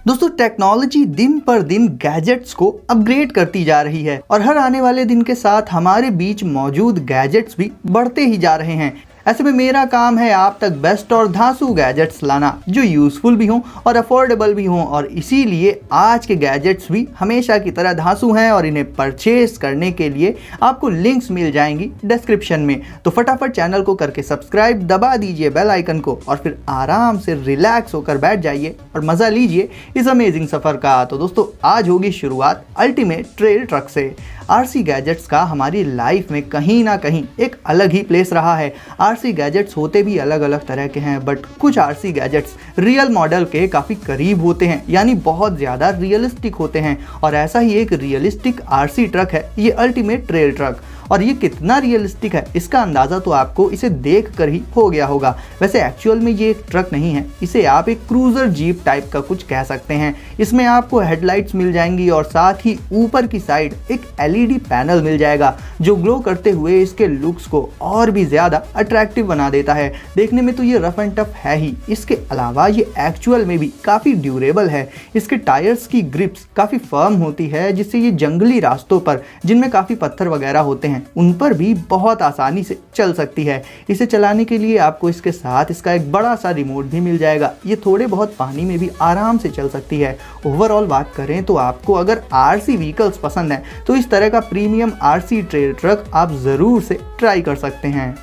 दोस्तों टेक्नोलॉजी दिन पर दिन गैजेट्स को अपग्रेड करती जा रही है और हर आने वाले दिन के साथ हमारे बीच मौजूद गैजेट्स भी बढ़ते ही जा रहे हैं। ऐसे में मेरा काम है आप तक बेस्ट और धांसू गैजेट्स लाना जो यूजफुल भी हों और अफोर्डेबल भी हों, और इसीलिए आज के गैजेट्स भी हमेशा की तरह धांसू हैं और इन्हें परचेज करने के लिए आपको लिंक्स मिल जाएंगी डिस्क्रिप्शन में। तो फटाफट चैनल को करके सब्सक्राइब, दबा दीजिए बेल आइकन को और फिर आराम से रिलैक्स होकर बैठ जाइए और मज़ा लीजिए इस अमेजिंग सफ़र का। तो दोस्तों आज होगी शुरुआत अल्टीमेट ट्रेल ट्रक से। आरसी गैजेट्स का हमारी लाइफ में कहीं ना कहीं एक अलग ही प्लेस रहा है। आरसी गैजेट्स होते भी अलग अलग तरह के हैं, बट कुछ आरसी गैजेट्स रियल मॉडल के काफ़ी करीब होते हैं, यानी बहुत ज़्यादा रियलिस्टिक होते हैं। और ऐसा ही एक रियलिस्टिक आरसी ट्रक है ये अल्टीमेट ट्रेल ट्रक। और ये कितना रियलिस्टिक है इसका अंदाज़ा तो आपको इसे देख कर ही हो गया होगा। वैसे एक्चुअल में ये एक ट्रक नहीं है, इसे आप एक क्रूज़र जीप टाइप का कुछ कह सकते हैं। इसमें आपको हेडलाइट्स मिल जाएंगी और साथ ही ऊपर की साइड एक एलईडी पैनल मिल जाएगा जो ग्लो करते हुए इसके लुक्स को और भी ज़्यादा अट्रैक्टिव बना देता है। देखने में तो ये रफ एंड टफ है ही, इसके अलावा ये एक्चुअल में भी काफ़ी ड्यूरेबल है। इसके टायर्स की ग्रिप्स काफ़ी फर्म होती है जिससे ये जंगली रास्तों पर जिनमें काफ़ी पत्थर वगैरह होते हैं उन पर भी बहुत आसानी से चल सकती है। इसे चलाने के लिए आपको इसके साथ इसका एक बड़ा सा रिमोट भी मिल जाएगा। ये थोड़े बहुत पानी में भी आराम से चल सकती है। ओवरऑल बात करें तो आपको अगर आरसी व्हीकल्स पसंद है तो इस तरह का प्रीमियम आरसी ट्रेल ट्रक आप ज़रूर से ट्राई कर सकते हैं।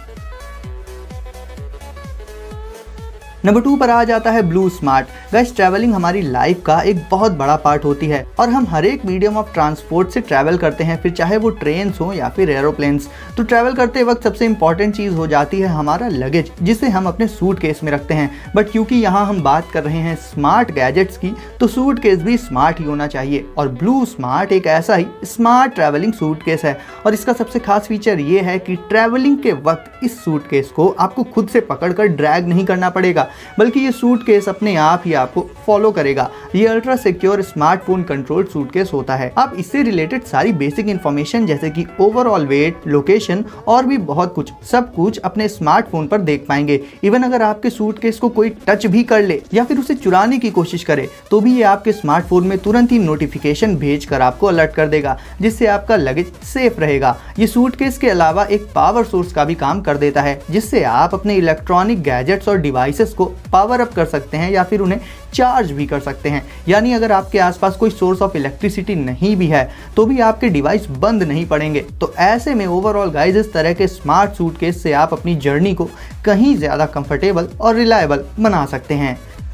नंबर 2 पर आ जाता है ब्लू स्मार्ट। गाइस ट्रैवलिंग हमारी लाइफ का एक बहुत बड़ा पार्ट होती है और हम हर एक मीडियम ऑफ ट्रांसपोर्ट से ट्रैवल करते हैं, फिर चाहे वो ट्रेन्स हो या फिर एरोप्लेन्स। तो ट्रैवल करते वक्त सबसे इंपॉर्टेंट चीज़ हो जाती है हमारा लगेज, जिसे हम अपने सूटकेस में रखते हैं। बट क्योंकि यहाँ हम बात कर रहे हैं स्मार्ट गैजेट्स की, तो सूटकेस भी स्मार्ट ही होना चाहिए। और ब्लू स्मार्ट एक ऐसा ही स्मार्ट ट्रैवलिंग सूटकेस है और इसका सबसे खास फीचर ये है कि ट्रैवलिंग के वक्त इस सूटकेस को आपको खुद से पकड़कर ड्रैग नहीं करना पड़ेगा, बल्कि ये सूटकेस अपने आप ही आपको फॉलो करेगा। ये ultra secure smartphone controlled suitcase होता है। आप इससे रिलेटेड सारी बेसिक इन्फॉर्मेशन जैसे कि ओवरऑल वेट, लोकेशन और भी बहुत कुछ सब कुछ अपने स्मार्टफोन पर देख पाएंगे। इवन अगर आपके सूटकेस को कोई टच भी कर ले या फिर उसे चुराने की कोशिश करे तो भी ये आपके स्मार्टफोन में तुरंत ही नोटिफिकेशन भेजकर आपको अलर्ट कर देगा, जिससे आपका लगेज सेफ रहेगा। ये सूटकेस के अलावा एक पावर सोर्स का भी काम कर देता है, जिससे आप अपने इलेक्ट्रॉनिक गैजेट्स और डिवाइसेस को पावर अप कर सकते हैं या फिर उन्हें चार्ज भी कर सकते हैं। यानी अगर आपके आसपास कोई सोर्स ऑफ इलेक्ट्रिसिटी नहीं भी है तो भी आपके डिवाइस बंद नहीं पड़ेंगे। तो ऐसे में ओवरऑल गाइस इस तरह के स्मार्ट सूटकेस से आप अपनी जर्नी को कहीं ज़्यादा कंफर्टेबल और रिलायबल बना सकते हैं।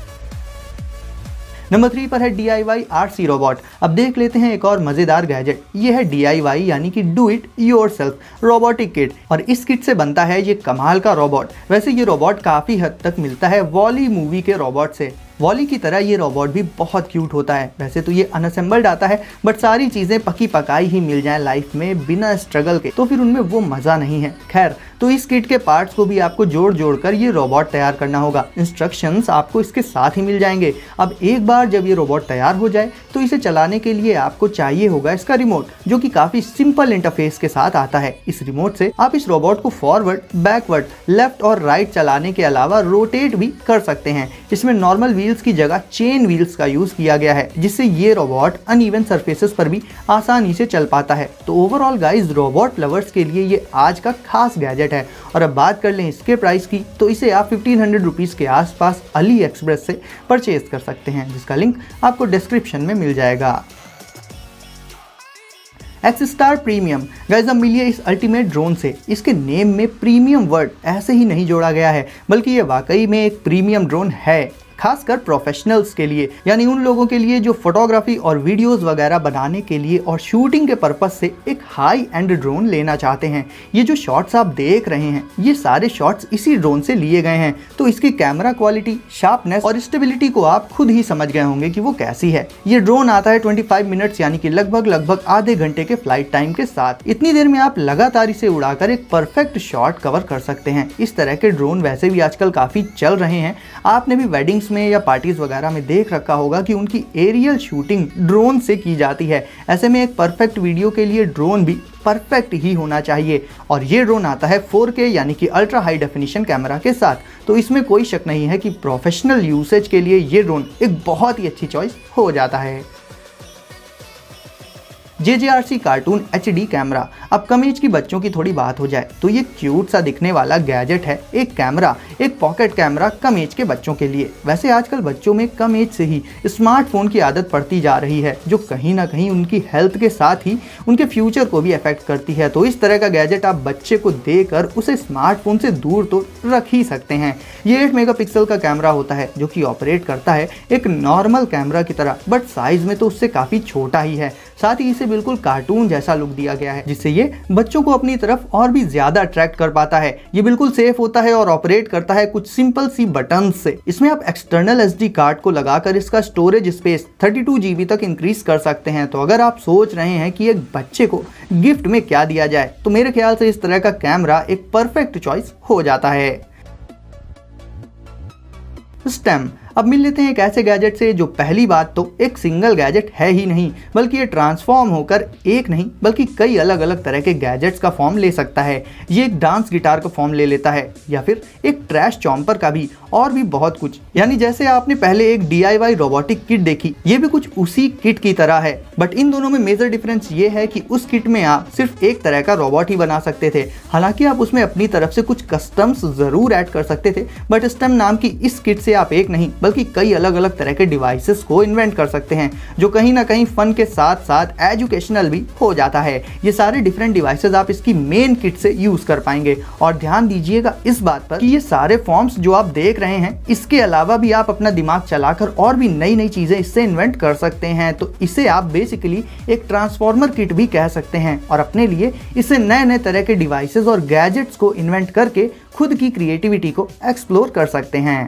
नंबर 3 पर है DIY RC रोबोट। अब देख लेते हैं एक और मज़ेदार गैजेट। ये है DIY यानी कि do it yourself robotic kit, और इस किट से बनता है ये कमाल का रोबोट। वैसे ये रोबोट काफ़ी हद तक मिलता है वॉली मूवी के रोबोट से। वॉली की तरह ये रोबोट भी बहुत क्यूट होता है। वैसे तो ये अनअसेंबल्ड आता है, बट सारी चीज़ें पकी पकाई ही मिल जाए लाइफ में बिना स्ट्रगल के तो फिर उनमें वो मज़ा नहीं है। खैर, तो इस किट के पार्ट्स को भी आपको जोड़ कर ये रोबोट तैयार करना होगा। इंस्ट्रक्शंस आपको इसके साथ ही मिल जाएंगे। अब एक बार जब ये रोबोट तैयार हो जाए तो इसे चलाने के लिए आपको चाहिए होगा इसका रिमोट, जो कि काफ़ी सिंपल इंटरफेस के साथ आता है। इस रिमोट से आप इस रोबोट को फॉरवर्ड, बैकवर्ड, लेफ्ट और राइट चलाने के अलावा रोटेट भी कर सकते हैं। इसमें नॉर्मल व्हील्स की जगह चेन व्हील्स का यूज किया गया है, जिससे ये रोबोट अनइवन सरफेसेस पर भी आसानी से चल पाता है। तो ओवरऑल गाइस रोबोट लवर्स के लिए ये आज का खास गैजेट है। और अब बात कर लें इसके प्राइस की, तो इसे आप 1500 रुपीज़ के आसपास अली एक्सप्रेस से परचेज कर सकते हैं, जिसका लिंक आपको डिस्क्रिप्शन में मिल जाएगा। X star premium. गाइस अब मिलिए इस अल्टीमेट ड्रोन से। इसके नेम में प्रीमियम वर्ड ऐसे ही नहीं जोड़ा गया है, बल्कि ये वाकई में एक प्रीमियम ड्रोन है, खासकर प्रोफेशनल्स के लिए, यानी उन लोगों के लिए जो फोटोग्राफी और वीडियोस वगैरह बनाने के लिए और शूटिंग के पर्पस से एक हाई एंड ड्रोन लेना चाहते हैं। ये जो शॉट्स आप देख रहे हैं ये सारे शॉट्स इसी ड्रोन से लिए गए हैं। तो इसकी कैमरा क्वालिटी, शार्पनेस और स्टेबिलिटी को आप खुद ही समझ गए होंगे कि वो कैसी है। ये ड्रोन आता है 25 मिनट्स यानी कि लगभग आधे घंटे के फ्लाइट टाइम के साथ। इतनी देर में आप लगातार इसे उड़ाकर एक परफेक्ट शॉट कवर कर सकते हैं। इस तरह के ड्रोन वैसे भी आजकल काफ़ी चल रहे हैं। आपने भी वेडिंग फिल्म्स में या पार्टीज वगैरह में देख रखा होगा कि उनकी एरियल शूटिंग ड्रोन से की जाती है। ऐसे में एक परफेक्ट वीडियो के लिए ड्रोन भी परफेक्ट ही होना चाहिए और ये ड्रोन आता है 4K यानी कि अल्ट्रा हाई डेफिनेशन कैमरा के साथ। तो इसमें कोई शक नहीं है कि प्रोफेशनल यूसेज के लिए ये ड्रोन एक बहुत ही अच्छी चॉइस हो जाता है। JJRC cartoon HD camera. अब कम एज की बच्चों की थोड़ी बात हो जाए तो ये क्यूट सा दिखने वाला गैजेट है, एक कैमरा, एक पॉकेट कैमरा कम एज के बच्चों के लिए। वैसे आजकल बच्चों में कम एज से ही स्मार्टफोन की आदत पड़ती जा रही है, जो कहीं ना कहीं उनकी हेल्थ के साथ ही उनके फ्यूचर को भी अफेक्ट करती है। तो इस तरह का गैजेट आप बच्चे को देकर उसे स्मार्टफोन से दूर तो रख ही सकते हैं। ये 8 मेगापिक्सल का कैमरा होता है जो कि ऑपरेट करता है एक नॉर्मल कैमरा की तरह, बट साइज में तो उससे काफ़ी छोटा ही है। साथ ही इसे बिल्कुल कार्टून जैसा लुक दिया गया है, जिससे ये बच्चों को अपनी तरफ और भी ज्यादा अट्रैक्ट कर पाता है। ये बिल्कुल सेफ होता है और ऑपरेट करता है कुछ सिंपल सी बटन से। इसमें आप एक्सटर्नल SD कार्ड को लगाकर इसका स्टोरेज स्पेस 32 GB तक इंक्रीज कर सकते हैं। तो अगर आप सोच रहे हैं कि एक बच्चे को गिफ्ट में क्या दिया जाए, तो मेरे ख्याल से इस तरह का कैमरा एक परफेक्ट चॉइस हो जाता है। स्टेम। अब मिल लेते हैं एक ऐसे गैजेट से जो पहली बात तो एक सिंगल गैजेट है ही नहीं, बल्कि ये ट्रांसफॉर्म होकर एक नहीं बल्कि कई अलग अलग तरह के गैजेट्स का फॉर्म ले सकता है। ये एक डांस गिटार का फॉर्म ले लेता है या फिर एक ट्रैश चॉम्पर का भी, और भी बहुत कुछ। यानी जैसे आपने पहले एक DIY रोबोटिक किट देखी, ये भी कुछ उसी किट की तरह है। बट इन दोनों में मेजर डिफरेंस ये है कि उस किट में आप सिर्फ एक तरह का रोबोट ही बना सकते थे। हालांकि आप उसमें अपनी तरफ से कुछ कस्टम्स जरूर ऐड कर सकते थे, बट स्टेम नाम की इस किट से आप एक नहीं बल्कि कई अलग अलग तरह के डिवाइसेस को इन्वेंट कर सकते हैं, जो कहीं ना कहीं फन के साथ साथ एजुकेशनल भी हो जाता है। ये सारे डिफरेंट डिवाइसेस आप इसकी मेन किट से यूज कर पाएंगे। और ध्यान दीजिएगा इस बात पर कि ये सारे फॉर्म्स जो आप देख रहे हैं, इसके अलावा भी आप अपना दिमाग चलाकर और भी नई नई चीजें इससे इन्वेंट कर सकते हैं। तो इसे आप बेसिकली एक ट्रांसफॉर्मर किट भी कह सकते हैं और अपने लिए इससे नए नए तरह के डिवाइसेस और गैजेट्स को इन्वेंट करके खुद की क्रिएटिविटी को एक्सप्लोर कर सकते हैं।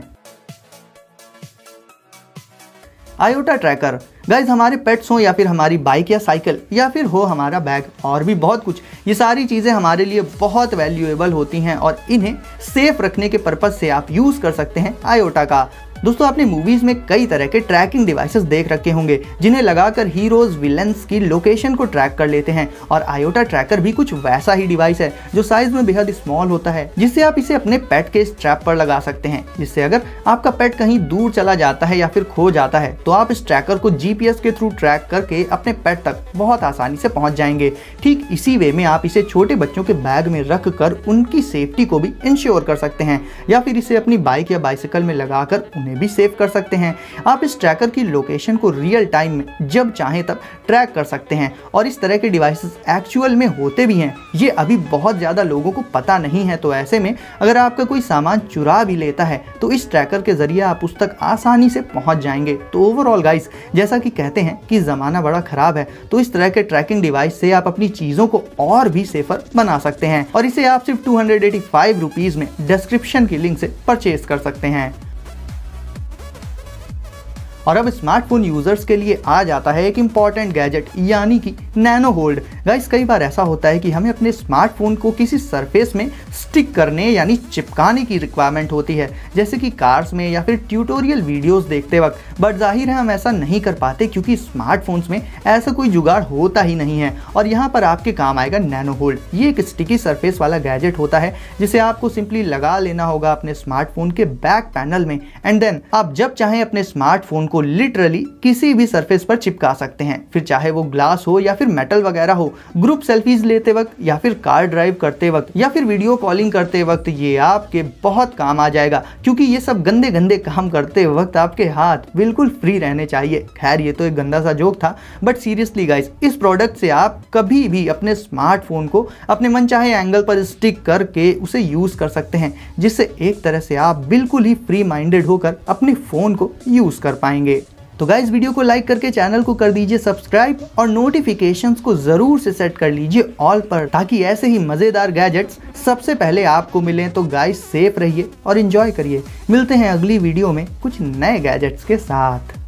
Iota tracker. गाइज, हमारे पेट्स हो या फिर हमारी बाइक या साइकिल या फिर हो हमारा बैग और भी बहुत कुछ, ये सारी चीज़ें हमारे लिए बहुत वैल्यूएबल होती हैं और इन्हें सेफ रखने के पर्पज़ से आप यूज़ कर सकते हैं आयोटा का। दोस्तों, आपने मूवीज में कई तरह के ट्रैकिंग डिवाइसेस देख रखे होंगे, जिन्हें लगाकर हीरोज विलेंस की लोकेशन को ट्रैक कर लेते हैं। और आयोटा ट्रैकर भी कुछ वैसा ही डिवाइस है जो साइज में बेहद स्मॉल होता है, जिससे आप इसे अपने पेट के स्ट्रैप पर लगा सकते हैं, जिससे अगर आपका पेट कहीं दूर चला जाता है या फिर खो जाता है तो आप इस ट्रैकर को GPS के थ्रू ट्रैक करके अपने पेट तक बहुत आसानी से पहुंच जाएंगे। ठीक इसी वे में आप इसे छोटे बच्चों के बैग में रख कर उनकी सेफ्टी को भी इंश्योर कर सकते हैं, या फिर इसे अपनी बाइक या बाइसिकल में लगाकर भी सेव कर सकते हैं। आप इस ट्रैकर की लोकेशन को रियल टाइम में जब चाहें तब ट्रैक कर सकते हैं और इस तरह के डिवाइसेस एक्चुअल में होते भी हैं। ये अभी बहुत ज़्यादा लोगों को पता नहीं है, तो ऐसे में अगर आपका कोई सामान चुरा भी लेता है तो इस ट्रैकर के जरिए आप उस तक आसानी से पहुंच जाएंगे। तो ओवरऑल गाइस, जैसा कि कहते हैं कि ज़माना बड़ा ख़राब है, तो इस तरह के ट्रैकिंग डिवाइस से आप अपनी चीज़ों को और भी सेफर बना सकते हैं और इसे आप सिर्फ 285 रुपीज़ में डिस्क्रिप्शन की लिंक से परचेज कर सकते हैं। और अब स्मार्टफोन यूजर्स के लिए आ जाता है एक इम्पॉर्टेंट गैजेट, यानी कि नैनो होल्ड। गाइस, कई बार ऐसा होता है कि हमें अपने स्मार्टफोन को किसी सरफेस में स्टिक करने यानी चिपकाने की रिक्वायरमेंट होती है, जैसे कि कार्स में या फिर ट्यूटोरियल वीडियोस देखते वक्त। बट जाहिर है हम ऐसा नहीं कर पाते क्योंकि स्मार्टफोन्स में ऐसा कोई जुगाड़ होता ही नहीं है। और यहाँ पर आपके काम आएगा नैनो होल्ड। ये एक स्टिकी सरफेस वाला गैजेट होता है जिसे आपको सिंपली लगा लेना होगा अपने स्मार्टफोन के बैक पैनल में, एंड देन आप जब चाहें अपने स्मार्टफोन को लिटरली किसी भी सरफेस पर चिपका सकते हैं। फिर चाहे वो ग्लास हो या फिर मेटल वगैरह हो, ग्रुप सेल्फीज लेते वक्त या फिर कार ड्राइव करते वक्त या फिर वीडियो कॉलिंग करते वक्त ये आपके बहुत काम आ जाएगा, क्योंकि ये सब गंदे गंदे काम करते वक्त आपके हाथ बिल्कुल फ्री रहने चाहिए। खैर, ये तो एक गंदा सा जोक था, बट सीरियसली गाइस, इस प्रोडक्ट से आप कभी भी अपने स्मार्टफोन को अपने मनचाहे एंगल पर स्टिक करके उसे यूज कर सकते हैं, जिससे एक तरह से आप बिल्कुल ही फ्री माइंडेड होकर अपने फोन को यूज कर पाएंगे। तो गाइस, वीडियो को लाइक करके चैनल को कर दीजिए सब्सक्राइब और नोटिफिकेशंस को जरूर से सेट कर लीजिए ऑल पर, ताकि ऐसे ही मजेदार गैजेट्स सबसे पहले आपको मिलें। तो गाइस, सेफ रहिए और एंजॉय करिए। मिलते हैं अगली वीडियो में कुछ नए गैजेट्स के साथ।